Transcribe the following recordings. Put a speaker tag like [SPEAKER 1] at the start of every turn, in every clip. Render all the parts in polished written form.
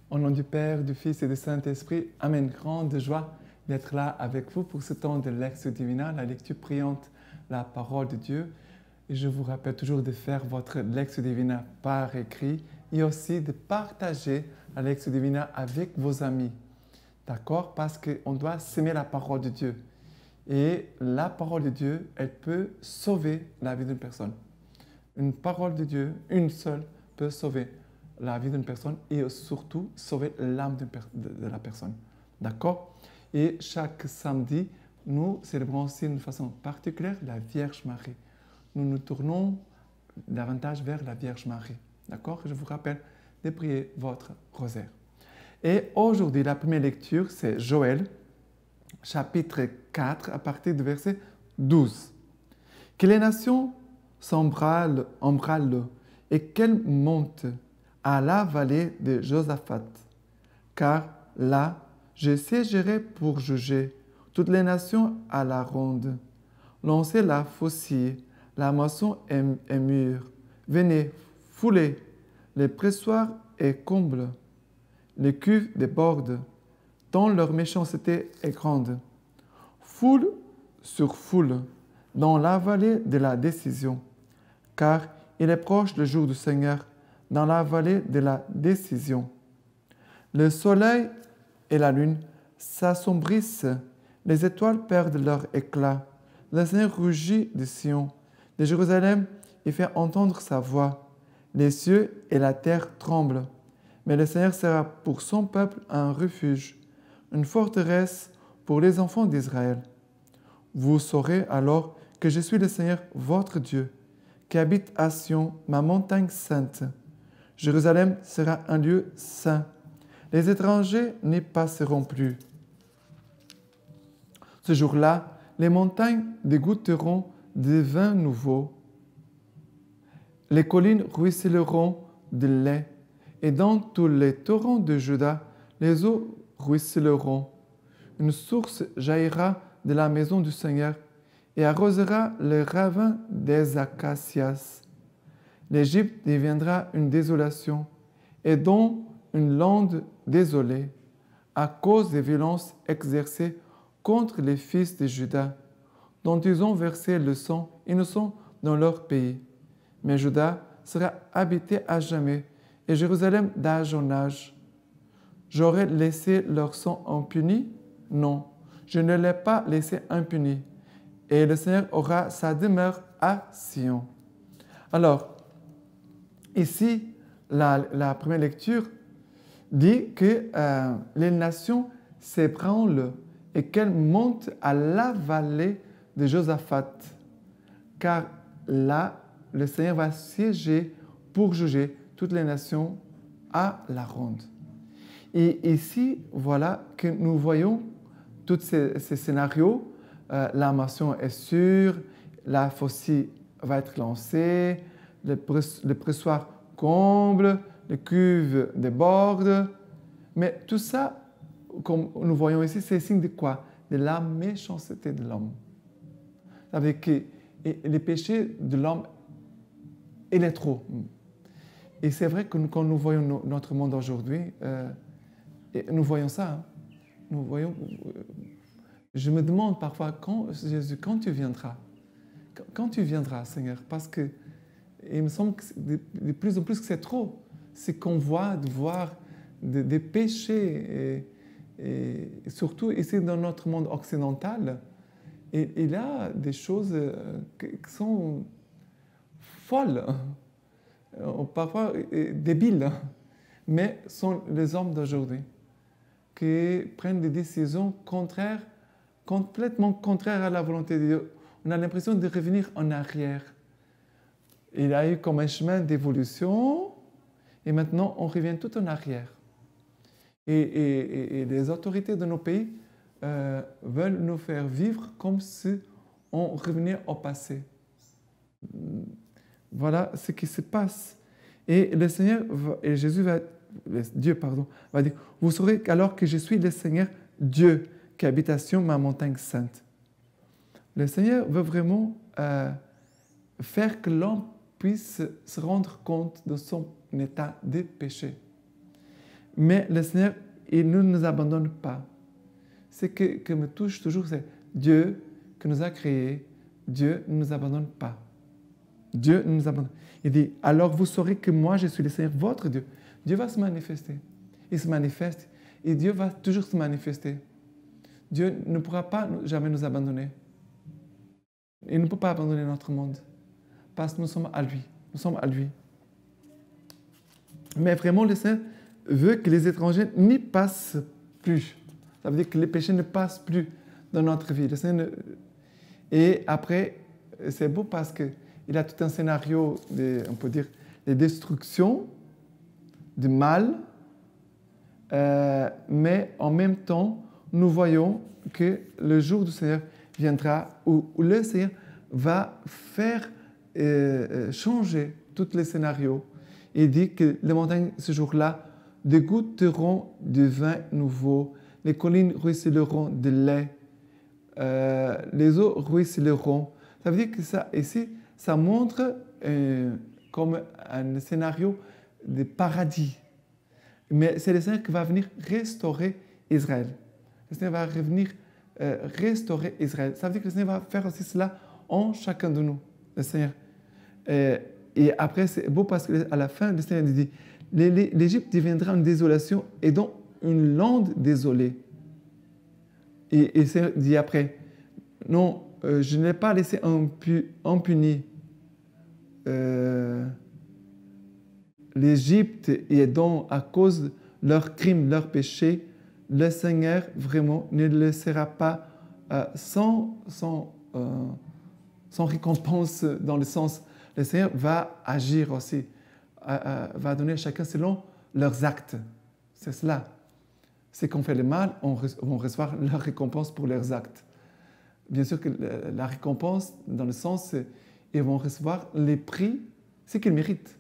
[SPEAKER 1] Au nom du Père, du Fils et du Saint-Esprit, Amen. Grande joie d'être là avec vous pour ce temps de Lectio Divina, la lecture priante, la parole de Dieu. Et je vous rappelle toujours de faire votre Lectio Divina par écrit et aussi de partager la Lectio Divina avec vos amis. D'accord? Parce qu'on doit s'aimer la parole de Dieu. Et la parole de Dieu, elle peut sauver la vie d'une personne. Une parole de Dieu, une seule, peut sauver la vie d'une personne et surtout sauver l'âme de la personne. D'accord? Et chaque samedi, nous célébrons aussi d'une façon particulière la Vierge Marie. Nous nous tournons davantage vers la Vierge Marie. D'accord? Je vous rappelle de prier votre rosaire. Et aujourd'hui, la première lecture, c'est Joël, chapitre 4, à partir du verset 12. Que les nations s'embralent et qu'elles montent à la vallée de Josaphat, car là, je siégerai pour juger toutes les nations à la ronde. Lancez la faucille, la moisson est mûre. Venez, foulez, les pressoirs et combles. Les cuves débordent, tant leur méchanceté est grande. Foule sur foule, dans la vallée de la décision, car il est proche le jour du Seigneur, dans la vallée de la décision. Le soleil et la lune s'assombrissent, les étoiles perdent leur éclat. Le Seigneur rugit de Sion, de Jérusalem, il fait entendre sa voix. Les cieux et la terre tremblent, mais le Seigneur sera pour son peuple un refuge, une forteresse pour les enfants d'Israël. Vous saurez alors que je suis le Seigneur, votre Dieu, qui habite à Sion, ma montagne sainte. Jérusalem sera un lieu saint. Les étrangers n'y passeront plus. Ce jour-là, les montagnes dégoûteront de vin nouveau. Les collines ruisselleront de lait, et dans tous les torrents de Juda, les eaux ruisselleront. Une source jaillira de la maison du Seigneur et arrosera les ravins des acacias. L'Égypte deviendra une désolation et donc une lande désolée à cause des violences exercées contre les fils de Juda, dont ils ont versé le sang innocent dans leur pays. Mais Juda sera habité à jamais et Jérusalem d'âge en âge. J'aurais laissé leur sang impuni? Non, je ne l'ai pas laissé impuni. Et le Seigneur aura sa demeure à Sion. Alors, ici, la première lecture dit que les nations s'ébranlent et qu'elles montent à la vallée de Josaphat, car là, le Seigneur va siéger pour juger toutes les nations à la ronde. Et ici, voilà que nous voyons tous ces scénarios. La moisson est sûre, la faucille va être lancée, le pressoir comble, les cuves débordent. Mais tout ça, comme nous voyons ici, c'est signe de quoi? De la méchanceté de l'homme. Ça veut dire que le péché de l'homme, il est trop. Et c'est vrai que quand nous voyons notre monde aujourd'hui, nous voyons ça. Hein. Nous voyons, je me demande parfois, Jésus, quand tu viendras? Quand tu viendras, Seigneur? Parce que il me semble que de plus en plus que c'est trop. C'est qu'on voit des péchés, et surtout ici dans notre monde occidental, il y a des choses qui sont folles, parfois débiles, mais sont les hommes d'aujourd'hui qui prennent des décisions complètement contraires à la volonté de Dieu. On a l'impression de revenir en arrière. Il y a eu comme un chemin d'évolution et maintenant on revient tout en arrière. Et les autorités de nos pays veulent nous faire vivre comme si on revenait au passé. Voilà ce qui se passe. Et le Seigneur, et Dieu va dire, vous saurez alors que je suis le Seigneur Dieu qui habite à Sion, ma montagne sainte. Le Seigneur veut vraiment faire que l'homme puisse se rendre compte de son état de péché. Mais le Seigneur, il ne nous abandonne pas. Ce que me touche toujours, c'est Dieu qui nous a créés. Dieu ne nous abandonne pas. Dieu ne nous abandonne. Il dit, alors vous saurez que moi, je suis le Seigneur, votre Dieu. Dieu va se manifester. Il se manifeste et Dieu va toujours se manifester. Dieu ne pourra pas jamais nous abandonner. Il ne peut pas abandonner notre monde parce que nous sommes à lui. Nous sommes à lui. Mais vraiment, le Seigneur veut que les étrangers n'y passent plus. Ça veut dire que les péchés ne passent plus dans notre vie. Le Seigneur Et après, c'est beau parce qu'il a tout un scénario, on peut dire, de destruction, de mal, mais en même temps, nous voyons que le jour du Seigneur viendra où le Seigneur va faire changer tous les scénarios. Il dit que les montagnes, ce jour-là, dégoutteront du vin nouveau, les collines ruisseleront de lait, les eaux ruisseleront. Ça veut dire que ça, ici, ça montre comme un scénario de paradis. Mais c'est le Seigneur qui va venir restaurer Israël. Le Seigneur va revenir restaurer Israël. Ça veut dire que le Seigneur va faire aussi cela en chacun de nous, le Seigneur. Et après, c'est beau parce qu'à la fin, le Seigneur dit l'Égypte deviendra une désolation et donc une lande désolée. Et le Seigneur dit après, non, je ne l'ai pas laissé impuni l'Égypte et donc à cause de leurs crimes, leurs péchés, le Seigneur vraiment ne le laissera pas sans récompense dans le sens, le Seigneur va agir aussi, va donner à chacun selon leurs actes. C'est cela. Ceux qui ont fait le mal vont recevoir leur récompense pour leurs actes. Bien sûr que la récompense, dans le sens, ils vont recevoir les prix, ce qu'ils méritent.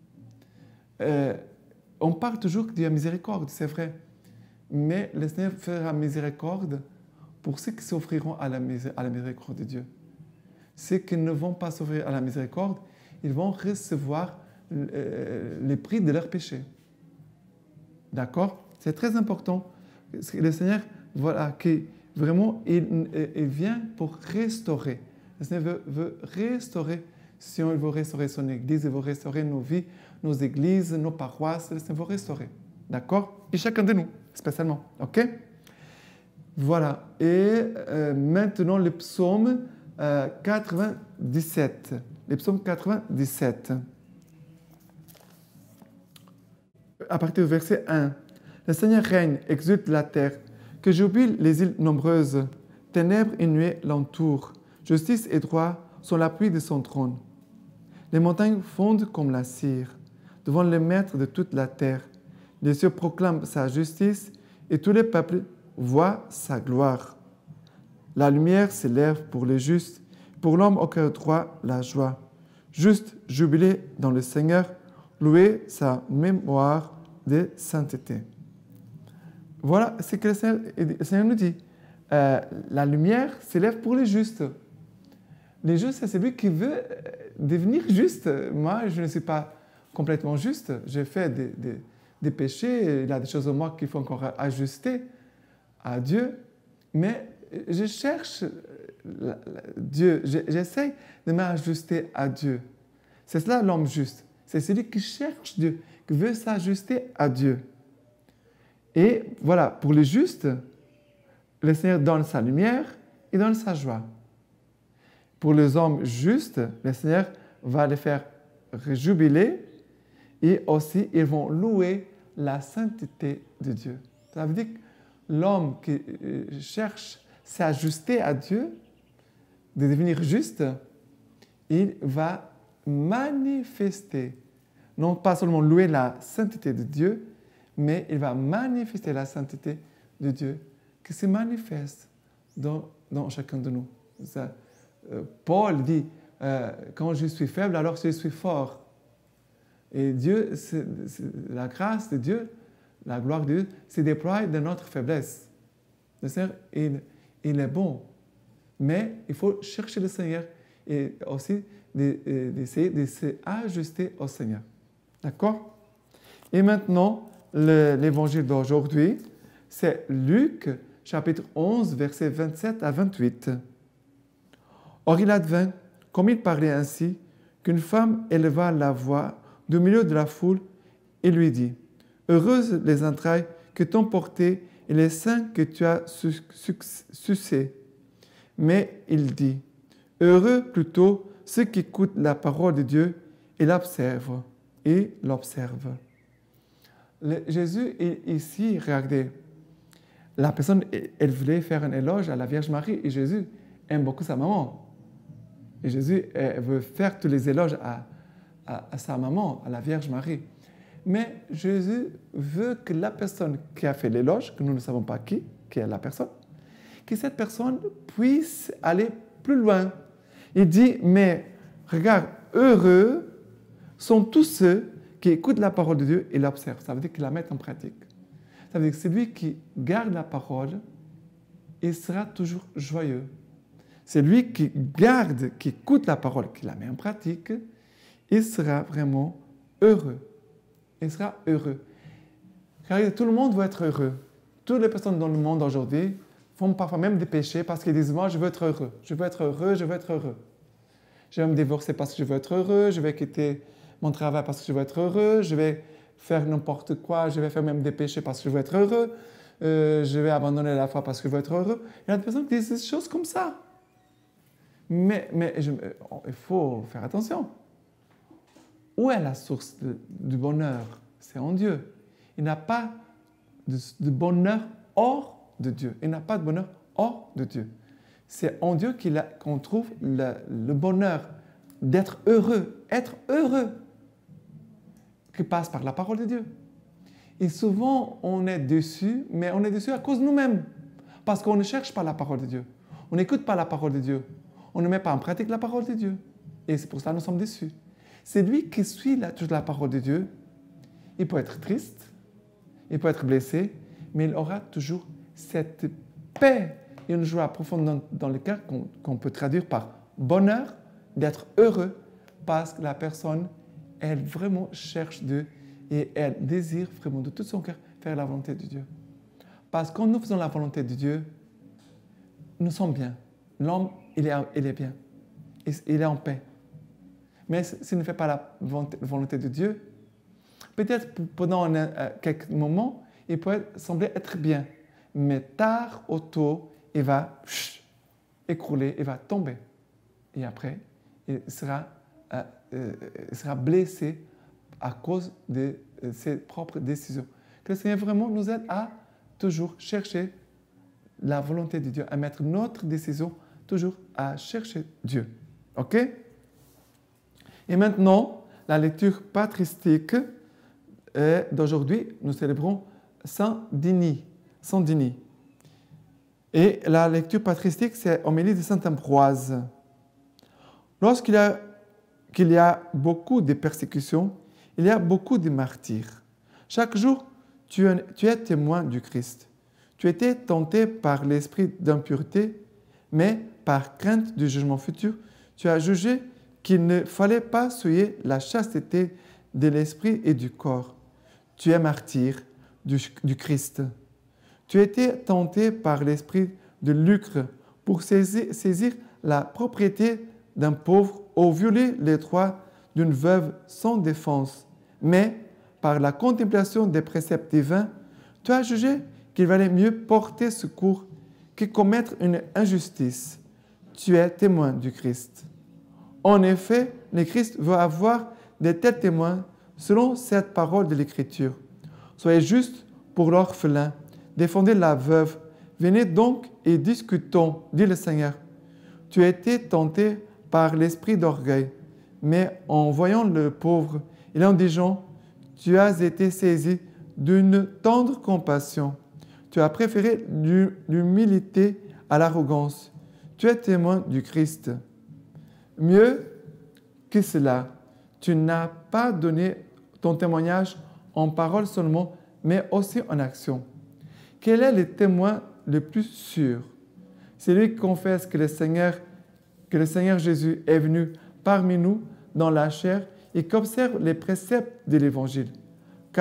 [SPEAKER 1] On parle toujours de la miséricorde, c'est vrai. Mais le Seigneur fera miséricorde pour ceux qui s'offriront à la miséricorde de Dieu. Ceux qui ne vont pas s'offrir à la miséricorde, ils vont recevoir les prix de leurs péchés. D'accord? C'est très important. Le Seigneur, voilà, qui vraiment, il vient pour restaurer. Le Seigneur veut restaurer, si on veut restaurer son Église, il veut restaurer nos vies, nos églises, nos paroisses, le Seigneur veut restaurer. D'accord? Et chacun de nous, spécialement. OK? Voilà. Et maintenant, le psaume 97. Le psaume 97. À partir du verset 1. Le Seigneur règne, exulte la terre, que jubilent les îles nombreuses. Ténèbres et nuées l'entourent. Justice et droit sont l'appui de son trône. Les montagnes fondent comme la cire, devant le maître de toute la terre. Les cieux proclament sa justice et tous les peuples voient sa gloire. La lumière s'élève pour les justes, pour l'homme au cœur droit, la joie. Juste, jubilé dans le Seigneur, louer sa mémoire de sainteté. Voilà ce que le Seigneur nous dit. La lumière s'élève pour les justes. Les justes, c'est celui qui veut devenir juste. Moi, je ne suis pas complètement juste. J'ai fait des péchés. Il y a des choses en moi qu'il faut encore ajuster à Dieu. Mais je cherche Dieu. J'essaie de m'ajuster à Dieu. C'est cela l'homme juste. C'est celui qui cherche Dieu, qui veut s'ajuster à Dieu. Et voilà, pour les justes, le Seigneur donne sa lumière et donne sa joie. Pour les hommes justes, le Seigneur va les faire jubiler et aussi ils vont louer la sainteté de Dieu. Ça veut dire que l'homme qui cherche s'ajuster à Dieu, de devenir juste, il va manifester, non pas seulement louer la sainteté de Dieu, mais il va manifester la sainteté de Dieu qui se manifeste dans chacun de nous. Ça, Paul dit, quand je suis faible, alors je suis fort. Et Dieu, la grâce de Dieu, la gloire de Dieu, se déploie dans notre faiblesse. Le Seigneur, il est bon. Mais il faut chercher le Seigneur et aussi d'essayer de s'ajuster au Seigneur. D'accord? Et maintenant, l'évangile d'aujourd'hui, c'est Luc, chapitre 11, versets 27 à 28. Or il advint, comme il parlait ainsi, qu'une femme éleva la voix du milieu de la foule et lui dit, « Heureuses les entrailles que t'ont portées et les seins que tu as sucés. » Mais il dit, « Heureux plutôt ceux qui écoutent la parole de Dieu et l'observent. » Jésus, ici, regardez, la personne, elle voulait faire un éloge à la Vierge Marie et Jésus aime beaucoup sa maman. Et Jésus veut faire tous les éloges à sa maman, à la Vierge Marie. Mais Jésus veut que la personne qui a fait l'éloge, que nous ne savons pas qui est la personne, que cette personne puisse aller plus loin. Il dit, mais regarde, heureux sont tous ceux qui écoutent la parole de Dieu et l'observent. Ça veut dire qu'ils la mettent en pratique. Ça veut dire que celui qui garde la parole, il sera toujours joyeux. Celui qui garde, qui écoute la parole, qui la met en pratique, il sera vraiment heureux. Il sera heureux. Car tout le monde veut être heureux. Toutes les personnes dans le monde aujourd'hui font parfois même des péchés parce qu'ils disent « Moi, je veux être heureux. Je veux être heureux, je veux être heureux. Je vais me divorcer parce que je veux être heureux. Je vais quitter mon travail parce que je veux être heureux. Je vais faire n'importe quoi. Je vais faire même des péchés parce que je veux être heureux. Je vais abandonner la foi parce que je veux être heureux. » Il y a des personnes qui disent des choses comme ça. Mais il faut faire attention. Où est la source du bonheur? C'est en Dieu. Il n'y a pas de bonheur hors de Dieu. Il n'y a pas de bonheur hors de Dieu. C'est en Dieu qu'on trouve le bonheur d'être heureux, qui passe par la parole de Dieu. Et souvent, on est déçu, mais on est déçu à cause de nous-mêmes. Parce qu'on ne cherche pas la parole de Dieu. On n'écoute pas la parole de Dieu. On ne met pas en pratique la parole de Dieu. Et c'est pour ça que nous sommes déçus. C'est lui qui suit toute la parole de Dieu. Il peut être triste, il peut être blessé, mais il aura toujours cette paix et une joie profonde dans le cœur qu'on peut traduire par bonheur, d'être heureux, parce que la personne, elle vraiment cherche Dieu et elle désire vraiment de tout son cœur faire la volonté de Dieu. Parce que quand nous faisons la volonté de Dieu, nous sommes bien. L'homme, il est bien. Il est en paix. Mais s'il ne fait pas la volonté de Dieu, peut-être pendant quelques moments, il peut sembler être bien. Mais tard ou tôt, il va écrouler, il va tomber. Et après, il sera blessé à cause de ses propres décisions. Que le Seigneur vraiment nous aide à toujours chercher la volonté de Dieu, à mettre notre décision toujours à chercher Dieu. OK? Et maintenant, la lecture patristique d'aujourd'hui, nous célébrons Saint Denis. Et la lecture patristique, c'est Homélie de Saint Ambroise. Lorsqu'il y a beaucoup de persécutions, il y a beaucoup de martyrs. Chaque jour, tu es témoin du Christ. Tu étais tenté par l'esprit d'impureté, mais par crainte du jugement futur, tu as jugé qu'il ne fallait pas souiller la chasteté de l'esprit et du corps. Tu es martyr du Christ. Tu étais tenté par l'esprit de lucre pour saisir la propriété d'un pauvre ou violer les droits d'une veuve sans défense. Mais, par la contemplation des préceptes divins, tu as jugé qu'il valait mieux porter secours que commettre une injustice. Tu es témoin du Christ. En effet, le Christ veut avoir de tels témoins selon cette parole de l'Écriture. Soyez justes pour l'orphelin, défendez la veuve. Venez donc et discutons, dit le Seigneur. Tu as été tenté par l'esprit d'orgueil, mais en voyant le pauvre et l'indigent, tu as été saisi d'une tendre compassion. Tu as préféré l'humilité à l'arrogance. Tu es témoin du Christ. Mieux que cela, tu n'as pas donné ton témoignage en parole seulement, mais aussi en action. Quel est le témoin le plus sûr? C'est lui qui confesse que le Seigneur Jésus est venu parmi nous dans la chair et qui observe les préceptes de l'Évangile. Car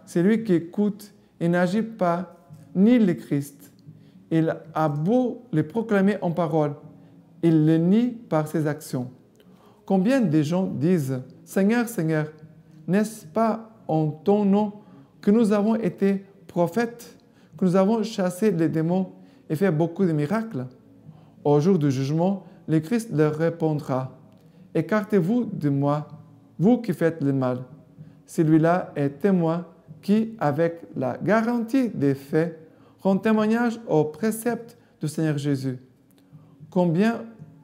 [SPEAKER 1] celui qui écoute et n'agit pas, nie le Christ. Il a beau le proclamer en parole, il le nie par ses actions. Combien de gens disent « Seigneur, Seigneur, n'est-ce pas en ton nom que nous avons été prophètes, que nous avons chassé les démons et fait beaucoup de miracles ?» Au jour du jugement, le Christ leur répondra « Écartez-vous de moi, vous qui faites le mal. » Celui-là est témoin qui, avec la garantie des faits, rend témoignage aux préceptes du Seigneur Jésus. Combien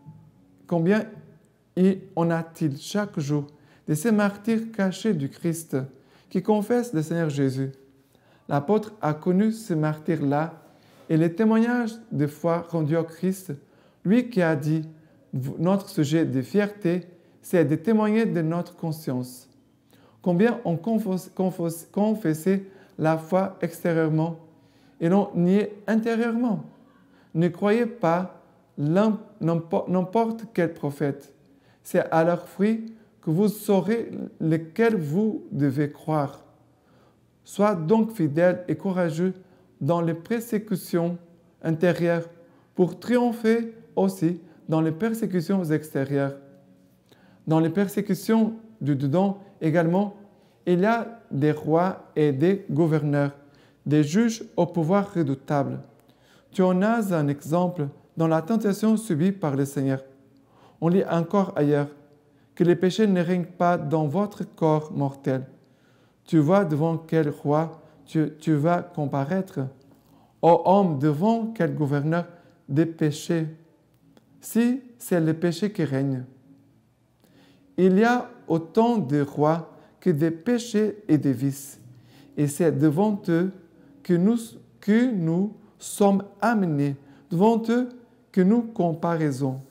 [SPEAKER 1] en a-t-il chaque jour de ces martyrs cachés du Christ qui confessent le Seigneur Jésus? L'apôtre a connu ce martyr-là et les témoignages de foi rendus au Christ, lui qui a dit « Notre sujet de fierté, c'est de témoigner de notre conscience. » Combien ont confessé la foi extérieurement et l'ont nié intérieurement? Ne croyez pas n'importe quel prophète. C'est à leurs fruits que vous saurez lequel vous devez croire. Sois donc fidèle et courageux dans les persécutions intérieures pour triompher aussi dans les persécutions extérieures. Dans les persécutions du dedans également, il y a des rois et des gouverneurs, des juges au pouvoir redoutable. Tu en as un exemple dans la tentation subie par le Seigneur. On lit encore ailleurs que les péchés ne règnent pas dans votre corps mortel. Tu vois devant quel roi tu vas comparaître? Ô homme, devant quel gouverneur des péchés? Si c'est le péché qui règne. Il y a autant de rois que des péchés et des vices, et c'est devant eux que nous sommes amenés, devant eux que nous comparaissons.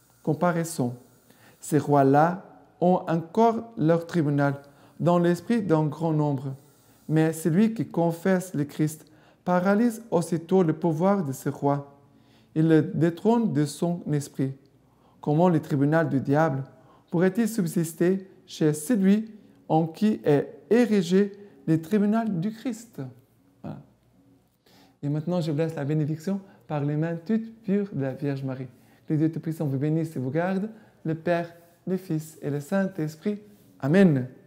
[SPEAKER 1] Ces rois-là ont encore leur tribunal dans l'esprit d'un grand nombre, mais celui qui confesse le Christ paralyse aussitôt le pouvoir de ce roi. Il le détrône de son esprit. Comment le tribunal du diable pourrait-il subsister chez celui en qui est érigé le tribunal du Christ? Voilà. Et maintenant, je vous laisse la bénédiction par les mains toutes pures de la Vierge Marie. Que Dieu Tout-Puissant vous bénisse et vous garde, le Père, le Fils et le Saint-Esprit. Amen.